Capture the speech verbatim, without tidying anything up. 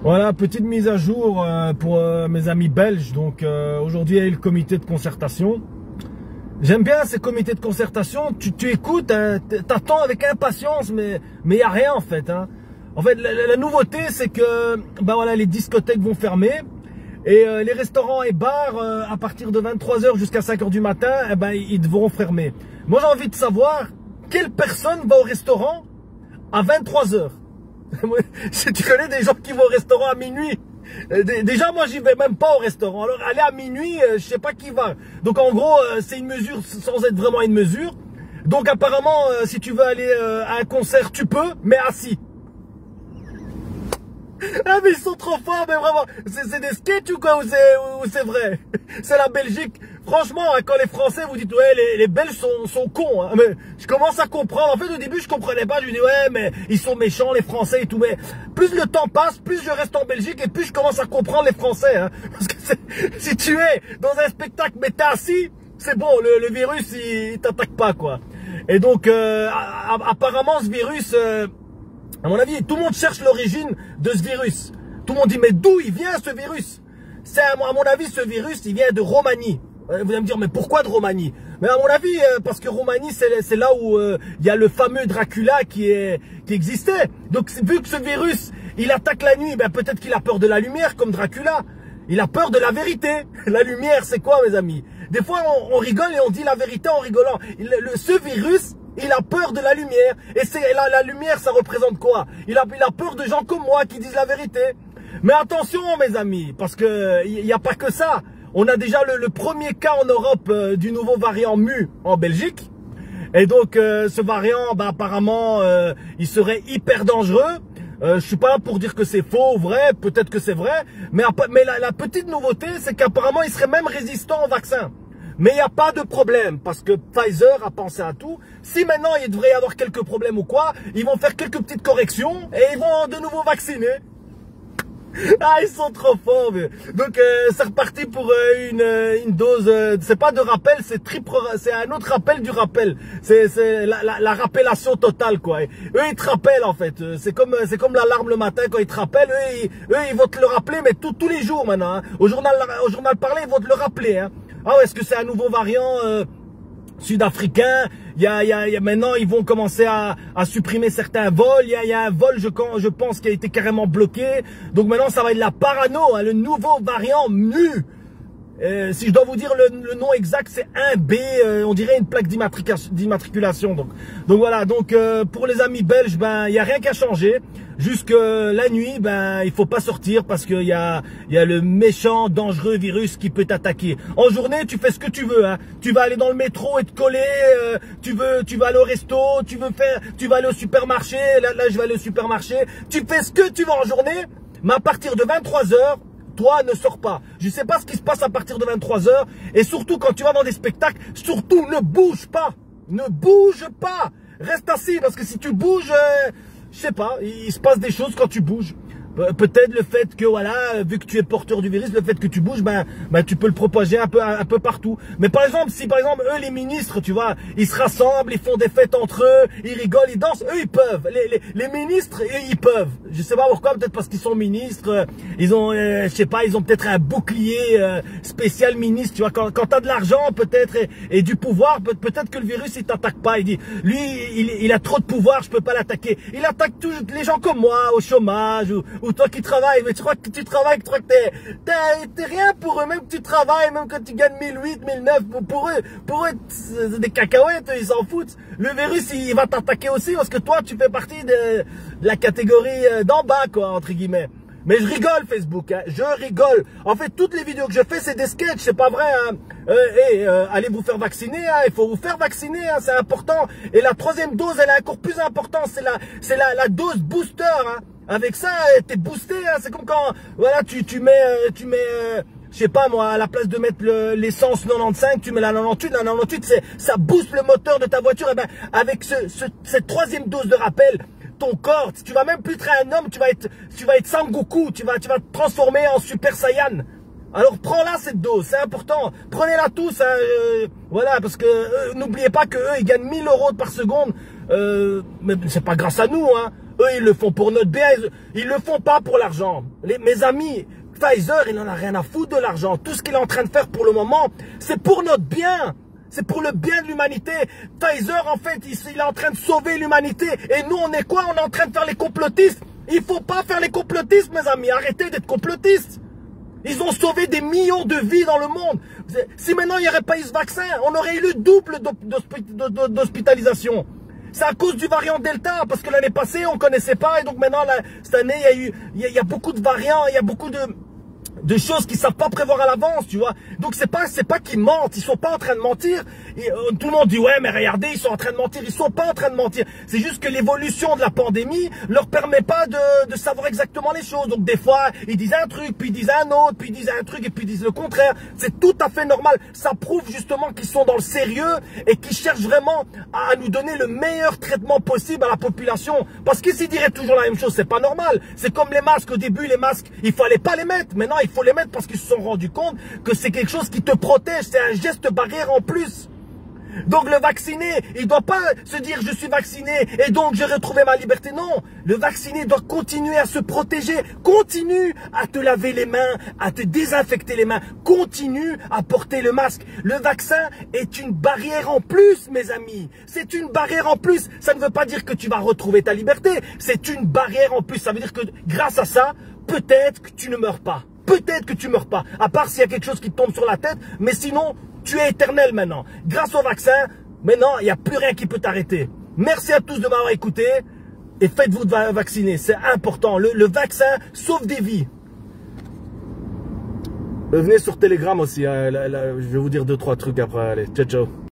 Voilà, petite mise à jour euh, pour euh, mes amis belges. Donc euh, aujourd'hui il y a eu le comité de concertation. J'aime bien ces comités de concertation. Tu, tu écoutes, hein, t'attends avec impatience, mais mais il n'y a rien en fait. Hein. En fait, la, la nouveauté c'est que ben voilà, les discothèques vont fermer et euh, les restaurants et bars euh, à partir de vingt-trois heures jusqu'à cinq heures du matin, eh ben ils devront fermer. Moi j'ai envie de savoir quelle personne va au restaurant à vingt-trois heures. Si tu connais des gens qui vont au restaurant à minuit, déjà moi j'y vais même pas au restaurant. Alors aller à minuit, je sais pas qui va. Donc en gros c'est une mesure sans être vraiment une mesure. Donc apparemment si tu veux aller à un concert tu peux, mais assis. Ah mais ils sont trop forts, mais vraiment, c'est des sketchs ou quoi, ou c'est vrai? C'est la Belgique. Franchement, hein, quand les Français vous dites ouais les, les Belges sont, sont cons, hein, mais je commence à comprendre. En fait au début je comprenais pas, je me dis ouais mais ils sont méchants les Français et tout, mais plus le temps passe, plus je reste en Belgique et plus je commence à comprendre les Français. Hein, parce que si tu es dans un spectacle mais t'es assis, c'est bon, le, le virus il, il t'attaque pas quoi. Et donc euh, apparemment ce virus... Euh, À mon avis, tout le monde cherche l'origine de ce virus. Tout le monde dit, mais d'où il vient ce virus? C'est à mon avis, ce virus, il vient de Roumanie. Vous allez me dire, mais pourquoi de Roumanie? Mais à mon avis, parce que Roumanie, c'est là où euh, il y a le fameux Dracula qui, est, qui existait. Donc, vu que ce virus, il attaque la nuit, ben, peut-être qu'il a peur de la lumière, comme Dracula. Il a peur de la vérité. La lumière, c'est quoi, mes amis? Des fois, on, on rigole et on dit la vérité en rigolant. Le, le, ce virus... il a peur de la lumière. Et c'est la, la lumière, ça représente quoi? Il a, il a peur de gens comme moi qui disent la vérité. Mais attention, mes amis, parce que il n'y a pas que ça. On a déjà le, le premier cas en Europe euh, du nouveau variant Mu en Belgique. Et donc, euh, ce variant, bah, apparemment, euh, il serait hyper dangereux. Euh, je suis pas là pour dire que c'est faux ou vrai. Peut-être que c'est vrai. Mais, mais la, la petite nouveauté, c'est qu'apparemment, il serait même résistant au vaccin. Mais il n'y a pas de problème, parce que Pfizer a pensé à tout. Si maintenant il devrait y avoir quelques problèmes ou quoi, ils vont faire quelques petites corrections et ils vont de nouveau vacciner. Ah, ils sont trop forts. Mais... Donc euh, c'est reparti pour euh, une, une dose, euh, c'est pas de rappel, c'est triple, c'est un autre rappel du rappel. C'est la, la, la rappellation totale quoi. Et eux ils te rappellent en fait. C'est comme c'est comme l'alarme le matin quand ils te rappellent. Eux ils, eux, ils vont te le rappeler, mais tout, tous les jours maintenant. Hein. Au journal, au journal parlé, ils vont te le rappeler. Hein. Ah ouais, est-ce que c'est un nouveau variant euh, sud-africain? Il y a, il y a, il y a, maintenant, ils vont commencer à, à supprimer certains vols. Il y a, il y a un vol, je, je pense, qui a été carrément bloqué. Donc maintenant, ça va être la parano, hein, le nouveau variant Mu. Euh, si je dois vous dire le, le nom exact, c'est un B, euh, on dirait une plaque d'immatriculation. Donc, donc voilà, donc euh, pour les amis belges, ben il n'y a rien qu'à changer. Jusque la nuit, ben il faut pas sortir parce qu'il y a, il y a le méchant, dangereux virus qui peut t'attaquer. En journée, tu fais ce que tu veux. Hein. Tu vas aller dans le métro et te coller. Euh, tu veux, tu vas aller au resto. Tu veux faire, tu vas aller au supermarché. Là, là, je vais aller au supermarché. Tu fais ce que tu veux en journée, mais à partir de vingt-trois heures. Toi, ne sors pas. Je sais pas ce qui se passe à partir de vingt-trois heures. Et surtout, quand tu vas dans des spectacles, surtout, ne bouge pas. Ne bouge pas. Reste assis, parce que si tu bouges, euh, je sais pas, il, il se passe des choses quand tu bouges. Peut-être le fait que, voilà, vu que tu es porteur du virus, le fait que tu bouges, ben, ben tu peux le propager un peu, un, un peu partout. Mais par exemple, si par exemple, eux, les ministres, tu vois, ils se rassemblent, ils font des fêtes entre eux, ils rigolent, ils dansent, eux, ils peuvent. Les, les, les ministres, eux, ils peuvent. Je sais pas pourquoi, peut-être parce qu'ils sont ministres, ils ont, euh, je sais pas, ils ont peut-être un bouclier euh, spécial ministre, tu vois. Quand, quand t'as de l'argent, peut-être, et, et du pouvoir, peut-être que le virus, il t'attaque pas. Il dit, lui, il, il a trop de pouvoir, je peux pas l'attaquer. Il attaque tous les gens comme moi, au chômage, ou, ou toi qui travailles, mais tu crois que tu travailles, tu crois que t'es t'es rien pour eux, même que tu travailles, même quand tu gagnes mille huit, mille neuf, pour eux, pour eux, c'est des cacahuètes, ils s'en foutent. Le virus, il va t'attaquer aussi parce que toi, tu fais partie de, de la catégorie d'en bas, quoi, entre guillemets. Mais je rigole, Facebook, hein, je rigole. En fait, toutes les vidéos que je fais, c'est des sketchs, c'est pas vrai. Hein. Euh, et, euh, allez vous faire vacciner, hein, il faut vous faire vacciner, hein, c'est important. Et la troisième dose, elle est encore plus importante, c'est la, c'est la, la dose booster. Hein. Avec ça, t'es boosté, hein. C'est comme quand, voilà, tu, tu mets, euh, tu mets, euh, je sais pas moi, à la place de mettre l'essence le, quatre-vingt-quinze, tu mets la quatre-vingt-dix-huit, la quatre-vingt-dix-huit, c'est, ça booste le moteur de ta voiture. Et ben, avec ce, ce, cette troisième dose de rappel, ton corps, tu vas même plus être un homme, tu vas être, tu vas être Sangoku, tu vas, tu vas te transformer en Super Saiyan. Alors prends-la cette dose, c'est important. Prenez-la tous, hein, euh, voilà, parce que euh, n'oubliez pas que eux, ils gagnent mille euros par seconde. Euh, mais c'est pas grâce à nous, hein. Eux, ils le font pour notre bien. Ils, ils le font pas pour l'argent. Mes amis, Pfizer, il n'en a rien à foutre de l'argent. Tout ce qu'il est en train de faire pour le moment, c'est pour notre bien. C'est pour le bien de l'humanité. Pfizer, en fait, il, il est en train de sauver l'humanité. Et nous, on est quoi? On est en train de faire les complotistes. Il faut pas faire les complotistes, mes amis. Arrêtez d'être complotistes. Ils ont sauvé des millions de vies dans le monde. Si maintenant il n'y aurait pas eu ce vaccin, on aurait eu le double d'hospitalisation. C'est à cause du variant Delta, parce que l'année passée, on ne connaissait pas. Et donc maintenant, là, cette année, il y a eu, il y a, il y a beaucoup de variants, il y a beaucoup de... de choses qu'ils savent pas prévoir à l'avance, tu vois. Donc c'est pas c'est pas qu'ils mentent, ils sont pas en train de mentir. Et, euh, tout le monde dit ouais mais regardez, ils sont en train de mentir, ils sont pas en train de mentir. C'est juste que l'évolution de la pandémie leur permet pas de, de savoir exactement les choses. Donc des fois ils disent un truc, puis ils disent un autre, puis ils disent un truc et puis ils disent le contraire. C'est tout à fait normal. Ça prouve justement qu'ils sont dans le sérieux et qu'ils cherchent vraiment à, à nous donner le meilleur traitement possible à la population. Parce qu'ils s'y diraient toujours la même chose, c'est pas normal. C'est comme les masques au début, les masques, il fallait pas les mettre. Maintenant il faut les mettre parce qu'ils se sont rendus compte que c'est quelque chose qui te protège, c'est un geste barrière en plus. Donc le vacciné, il ne doit pas se dire je suis vacciné et donc j'ai retrouvé ma liberté. Non, le vacciné doit continuer à se protéger, continue à te laver les mains, à te désinfecter les mains, continue à porter le masque. Le vaccin est une barrière en plus, mes amis. C'est une barrière en plus. Ça ne veut pas dire que tu vas retrouver ta liberté. C'est une barrière en plus. Ça veut dire que grâce à ça, peut-être que tu ne meurs pas. Peut-être que tu meurs pas, à part s'il y a quelque chose qui te tombe sur la tête, mais sinon, tu es éternel maintenant. Grâce au vaccin, maintenant, il n'y a plus rien qui peut t'arrêter. Merci à tous de m'avoir écouté et faites-vous vacciner, c'est important. Le, le vaccin sauve des vies. Venez sur Telegram aussi, hein. Là, là, je vais vous dire deux, trois trucs après. Allez, ciao, ciao.